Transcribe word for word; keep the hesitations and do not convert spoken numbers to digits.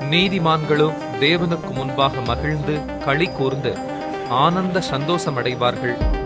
நீதிமான்களோ தேவனுக்கு முன்பாக மகிழ்ந்து களி கூர்ந்து ஆனந்த சந்தோஷமடைவார்கள்.